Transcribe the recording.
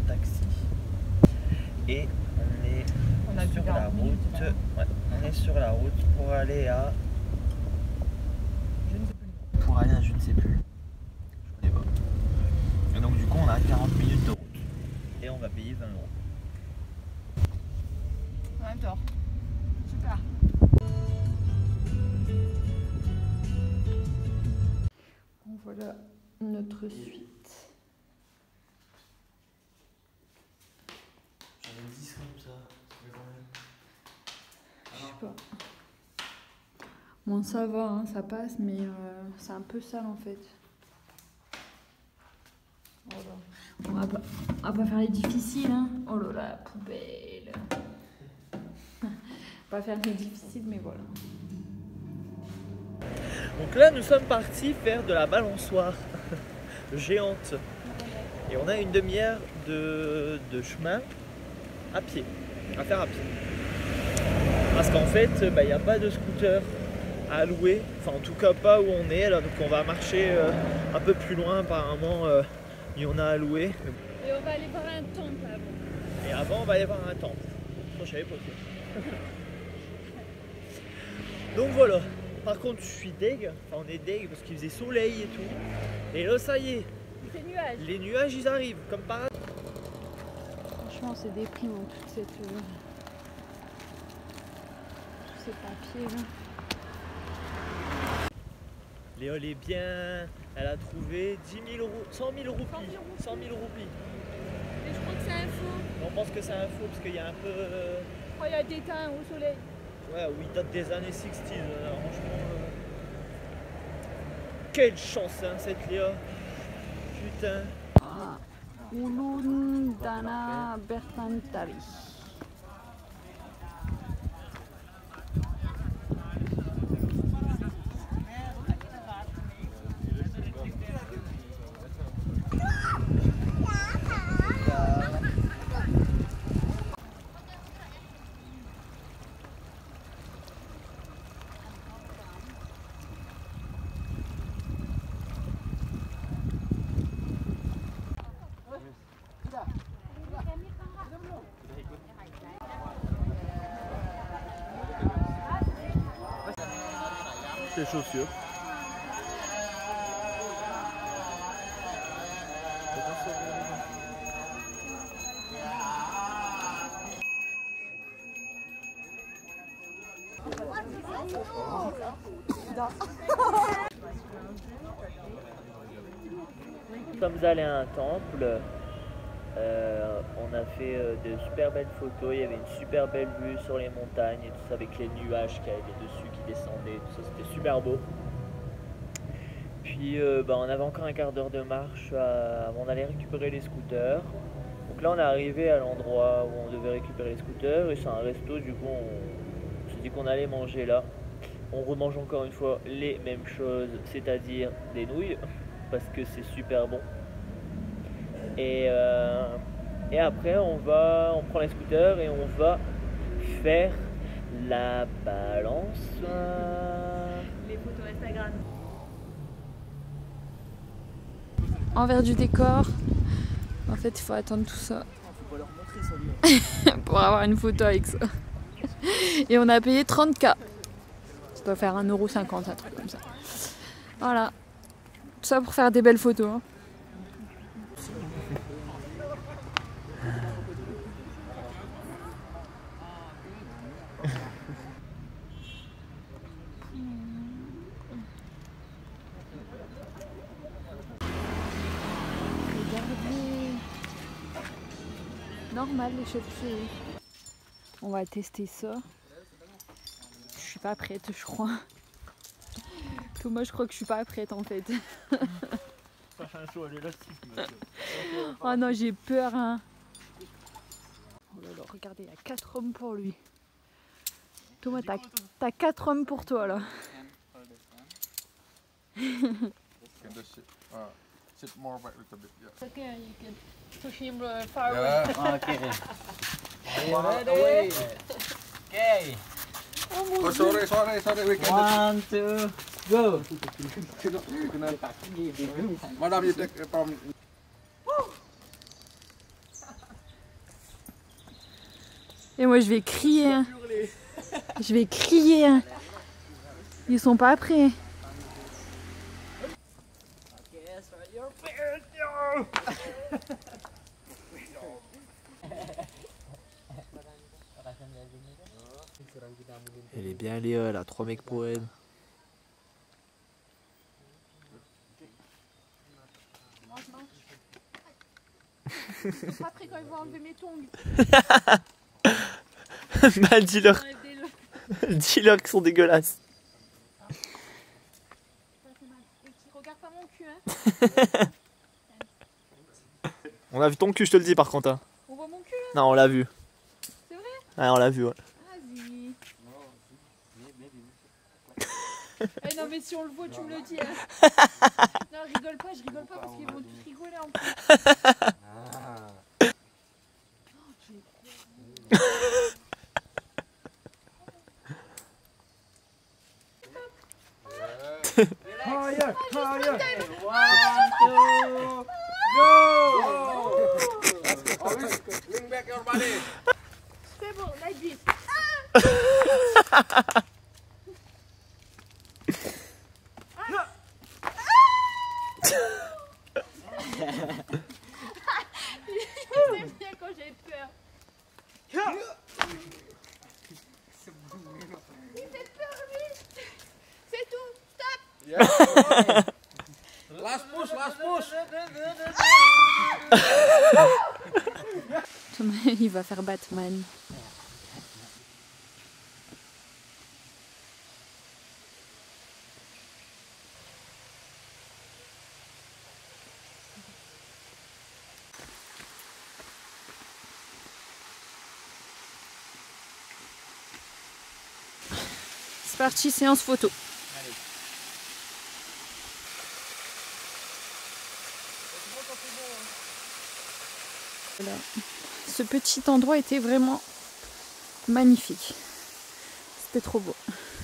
taxi. Et on est sur la route. Ouais, on est sur la route pour aller à. Je ne sais plus. Pour aller à je ne sais plus. Je connais pas. Et donc du coup on a 40 minutes de route. Et on va payer 20 €. On adore. Super. Bon, voilà notre suite. J'avais 10 comme ça. Je sais pas. Bon, ça va, hein, ça passe, mais c'est un peu sale en fait. Voilà. On va pas faire les difficiles, hein. Oh là là, poubelle. On va faire les difficiles, mais voilà. Donc là nous sommes partis faire de la balançoire géante. Et on a une demi-heure de chemin à pied, à faire à pied. Parce qu'en fait, il n'y a pas de scooter à louer, enfin en tout cas pas où on est là, donc on va marcher un peu plus loin apparemment, il y en a à louer. Et on va aller voir un temple avant. Et avant on va aller voir un temple. Je savais pas ça. Donc voilà, par contre je suis deg, enfin on est deg parce qu'il faisait soleil et tout. Et là ça y est, les nuages ils arrivent comme par hasard. Franchement c'est déprimant toute cette... tous ces papiers là. Léa elle est bien, elle a trouvé 10 000 €, 100 000 roupies. 100 000 roupies. Et je crois que c'est un faux. On pense que c'est un faux parce qu'il y a un peu... Oh, il y a des teints au soleil. Ouais, oui, il date des années 60, franchement. Quelle chance, hein, cette Léa. Putain. Ulun Dana Bertantari. Les chaussures. Nous sommes allés à un temple. On a fait de super belles photos, il y avait une super belle vue sur les montagnes et tout ça avec les nuages qui arrivaient dessus, qui descendaient, tout ça, c'était super beau. Puis on avait encore un quart d'heure de marche avant d'aller récupérer les scooters. Donc là on est arrivé à l'endroit où on devait récupérer les scooters et c'est un resto, du coup on s'est dit qu'on allait manger là. On remange encore une fois les mêmes choses, c'est-à-dire des nouilles, parce que c'est super bon. Et après on prend les scooters et on va faire la balançoire. Les photos Instagram. Envers du décor. En fait il faut attendre tout ça. Faut pas leur montrer ça, lui. Pour avoir une photo avec ça. Et on a payé 30 €. Ça doit faire 1,50 €, un truc comme ça. Voilà. Tout ça pour faire des belles photos. Hein. Normal les chaussures. On va tester ça. Je suis pas prête, je crois. Moi je crois que je suis pas prête en fait. Oh non, j'ai peur hein. Oh là là, regardez, il y a 4 hommes pour lui. Thomas, t'as 4 hommes pour toi là. Sit more back a little bit, yeah. Okay, you can push him far away. Yeah. Okay. Ready? Okay. Oh, sorry, we can. 1, 2, go. Madam, you take from. Et moi je vais crier. Je vais crier. Ils sont pas prêts. Elle est bien Léa, elle a 3 mecs pour elle. Ils sont pas prêts quand ils vont enlever mes tongs. Bah dis-leur qu'ils sont dégueulasses. Regarde pas mon cul, hein. On a vu ton cul, je te le dis par contre. Hein. On voit mon cul. Non, on l'a vu. C'est vrai? Ouais, on l'a vu, ouais. Vas-y. Eh non mais si on le voit, tu me le dis. Hein. Non, je rigole pas parce qu'ils vont tous rigoler en plus. Higher, higher. 1, 2, go! Lean back your body. C'est bon, like this. J'aime bien quand j'ai peur. Il fait peur lui. C'est tout, stop. Yeah. Last push, last push. Il va faire Batman. C'est parti, séance photo. Voilà. Ce petit endroit était vraiment magnifique. C'était trop beau.